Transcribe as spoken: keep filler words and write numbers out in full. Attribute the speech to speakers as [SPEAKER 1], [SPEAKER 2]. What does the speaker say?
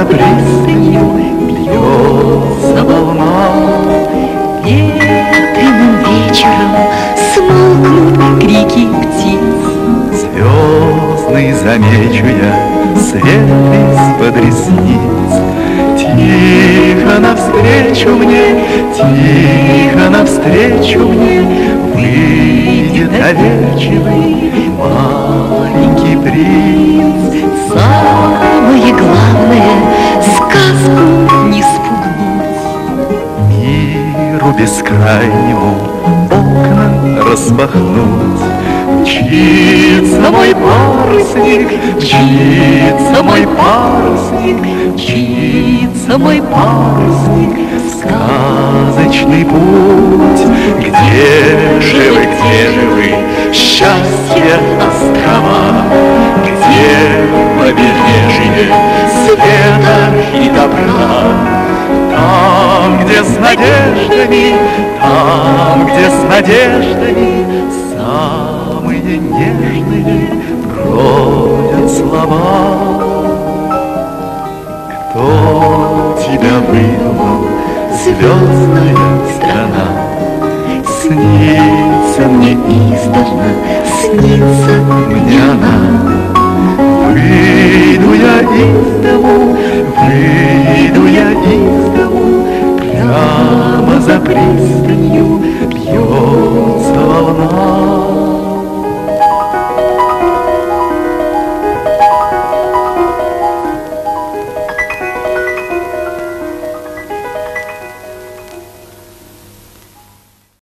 [SPEAKER 1] пристанью бьется волна.
[SPEAKER 2] Ветреным вечером смолкнут крики птиц.
[SPEAKER 1] Звездный замечу я свет из-под ресниц. Тихо навстречу мне, тихо навстречу мне выйдет доверчивый маленький принц.
[SPEAKER 2] Самое главное — сказку не спугнуть.
[SPEAKER 1] Миру бескрайнему окна распахнуть. Мчится мой парусник, мчится мой парусник, мчится мой парусник в сказочный путь. Где же вы, где же вы, счастье острова? Где побережье света и добра? Там, где с надеждами, там, где с надеждами самые нежные бродят слова. Кто тебя выдумал, звездная страна? Снится мне издавна, снится мне она. Выйду я из дому, выйду